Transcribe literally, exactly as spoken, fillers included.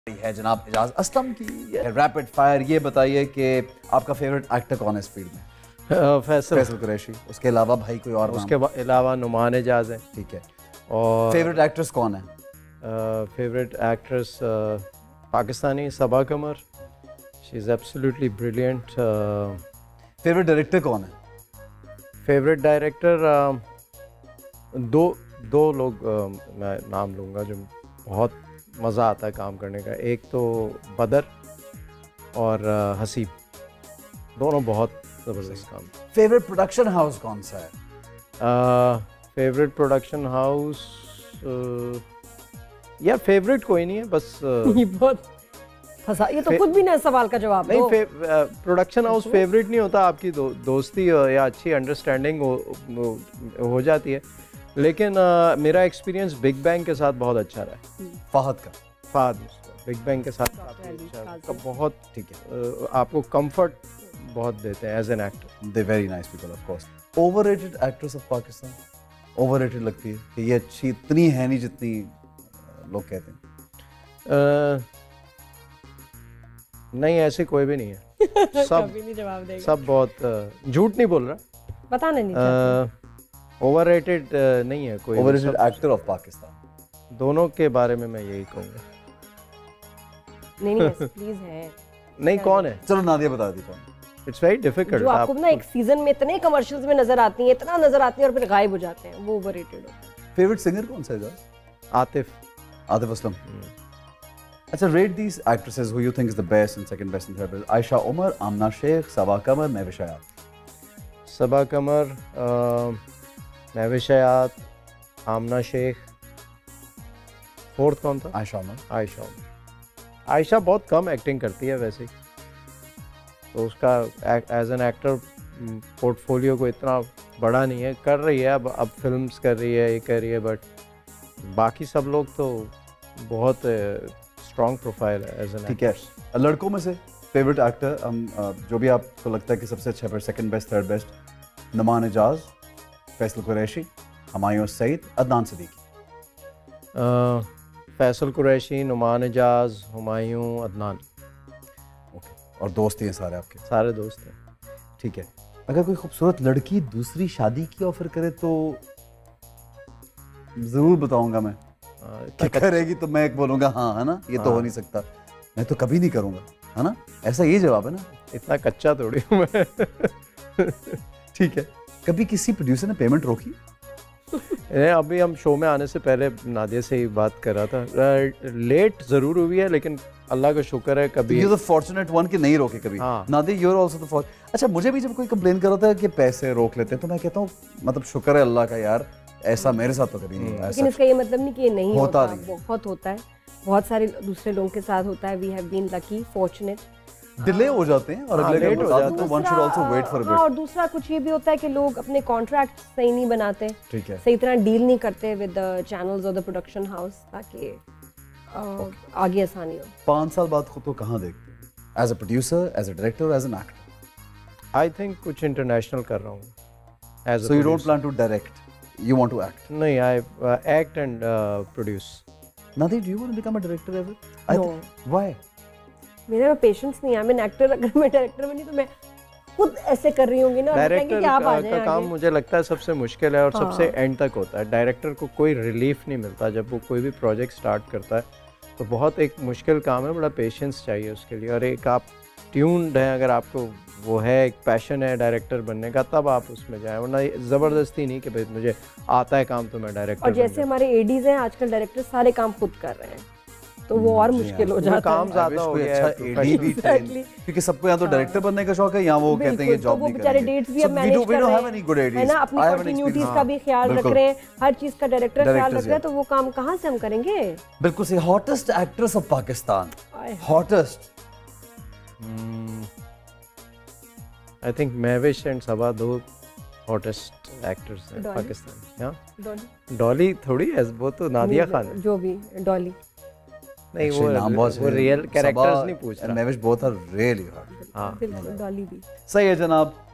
है जनाब एजाज असलम की रैपिड फायर। ये बताइए कि आपका फेवरेट एक्टर कौन है इस फील्ड में? फैसल फैसल कुरैशी। उसके अलावा भाई कोई और? उसके अलावा नुमान एजाज है। ठीक है। और फेवरेट एक्ट्रेस कौन है? Favourite actress Pakistani Saba Qamar, she is absolutely brilliant. Favourite director कौन है? फेवरेट डायरेक्टर दो दो लोग uh, मैं नाम लूँगा जो बहुत मज़ा आता है काम करने का। एक तो बदर और uh, हसीब, दोनों बहुत ज़बरदस्त काम। फेवरेट प्रोडक्शन हाउस कौन सा है? फेवरेट प्रोडक्शन हाउस यार फेवरेट कोई नहीं है, बस uh, ये बहुत फंसा, ये तो खुद भी ना सवाल का जवाब नहीं। प्रोडक्शन हाउस फेवरेट नहीं होता, आपकी दो, दोस्ती या अच्छी अंडरस्टैंडिंग हो, हो, हो जाती है। लेकिन uh, मेरा एक्सपीरियंस बिग बैंग के साथ बहुत अच्छा रहा है। फहद का फहद बिग बैंग के साथ अच्छा, बहुत ठीक है। आपको कंफर्ट बहुत देते हैं as an actor. They very nice people of course. Overrated actress of Pakistan? Overrated लगती है कि ये अच्छी इतनी है नहीं जितनी लोग कहते हैं। uh, नहीं, ऐसे कोई भी नहीं है। सब कभी नहीं जवाब देगा। सब बहुत झूठ नहीं बोल रहा, बताना नहीं। ओवररेटेड uh, uh, नहीं है कोई। Overrated actor of Pakistan? दोनों के बारे में मैं यही कहूँगा। नहीं नहीं प्लीज है। नहीं, कौन है? चलो नादिया बता दी कौन। It's very difficult. जो आपको ना एक सीजन में इतने कमर्शियल्स में नजर आती हैं, इतना नजर आती हैं और फिर गायब हो जाते हैं, वो ओवररेटेड हो। फेवरेट सिंगर कौन सा है? आतिफ आतिफ असलम। अच्छा, rate these actresses who you think is the best and second best and third best. Ayesha Umar, Amna Sheikh, Saba Qamar, Mehwish Hayat. Saba Qamar, Mehwish Hayat, Amna Sheikh. Fourth कौन था? आयशा उमर। आयशा उमर। आयशा बहुत कम एक्टिंग करती है वैसे, तो उसका एज एन एक्टर पोर्टफोलियो को इतना बड़ा नहीं है। कर रही है अब अब फिल्म्स कर रही है, ये कर रही है, बट बाकी सब लोग तो बहुत स्ट्रॉन्ग प्रोफाइल है एज एन। ठीक है। लड़कों में से फेवरेट एक्टर हम जो भी आपको लगता है कि सबसे अच्छा है, second best, third best? Noman Ejaz, Faisal Qureshi, Humayun Saeed, Adnan Siddiqui. Faisal Qureshi, Noman Ejaz, Humayun, Adnan. Okay. और दोस्त हैं सारे आपके? सारे दोस्त हैं। ठीक है। अगर कोई खूबसूरत लड़की दूसरी शादी की ऑफर करे तो जरूर बताऊंगा मैं। क्या करेगी तो मैं एक बोलूंगा हाँ, है ना, ये तो हो नहीं सकता, मैं तो कभी नहीं करूंगा, है ना, ऐसा ये जवाब है ना। इतना कच्चा थोड़ी हूं मैं। ठीक है। कभी किसी प्रोड्यूसर ने पेमेंट रोकी? अभी हम शो में आने से पहले नादिया से ही बात कर रहा था, लेट जरूर हुई है लेकिन अल्लाह का शुक्र है कभी। यू द फॉर्चुनेट वन कि नहीं रोके कभी। हाँ। Nadia you are also the fortunate. अच्छा, मुझे भी जब कोई कंप्लेन कर रहा था कि पैसे रोक लेते हैं तो मैं कहता हूँ मतलब शुक्र है अल्लाह का यार, ऐसा मेरे साथ तो कभी नहीं हुआ। लेकिन इसका ये मतलब नहीं कि ये नहीं होता, होता, नहीं। बहुत होता है, बहुत सारे दूसरे लोगों के साथ होता है। We have been lucky, fortunate. Delay हो जाते हैं और अगले लेट हो जाते हैं। One should also wait for a bit. और दूसरा कुछ ये भी होता है कि लोग अपने कॉन्ट्रैक्ट सही नहीं बनाते। ठीक है। सही तरह डील नहीं करते विद द चैनल्स और द प्रोडक्शन हाउस, ताकि आगे आसानी हो। पाँच साल बाद खुद को कहाँ देखते हैं? As a producer, as a director, as an actor? I think कुछ इंटरनेशनल कर रहा हूँ। So you don't plan to direct, you want to act? नहीं, I uh, act and uh, produce. Nadi, do you want to become a director ever? I No. Why? मेरे में patience नहीं है। मैं एक्टर, अगर मैं डायरेक्टर बनी तो मैं खुद ऐसे कर रही होंगी ना, डायरेक्टर का, का काम मुझे लगता है सबसे मुश्किल है और हाँ। सबसे एंड तक होता है। डायरेक्टर को कोई रिलीफ नहीं मिलता जब वो कोई भी प्रोजेक्ट स्टार्ट करता है, तो बहुत एक मुश्किल काम है, बड़ा पेशेंस चाहिए उसके लिए। और एक आप ट्यून्ड हैं, अगर आपको वो है, एक पैशन है डायरेक्टर बनने का, तब आप उसमें जाएं, वरना ज़बरदस्ती नहीं कि भाई मुझे आता है काम तो मैं डायरेक्टर। और जैसे हमारे एडीज हैं आजकल, डायरेक्टर सारे काम खुद कर रहे हैं, तो वो और मुश्किल हो जाता है। काम ज़्यादा हो गया है क्योंकि सबको यहाँ तो डायरेक्टर बनने का शौक है, यहाँ वो कहते हैं ये जॉब नहीं करेंगे। डेट्स भी अब मैनेज कर रहे हैं, है ना, अपनी कंटिन्यूटीज का भी ख्याल रख रहे हैं, हर चीज़ का डायरेक्टर ख्याल रख रहा है, तो वो काम कहाँ से हम करेंगे? बिल्कुल सही। Hottest actress of Pakistan? Hottest I think Mehwish and Saba दो हॉटेस्ट एक्टर्स हैं पाकिस्तान। हाँ, डॉली थोड़ी है, वो तो नादिया खान है। जो भी डॉली नहीं, वो वो रियल कैरेक्टर्स नहीं पूछ रहा। Mehwish both are really hot. हाँ, बिल्कुल, डॉली भी सही है जनाब।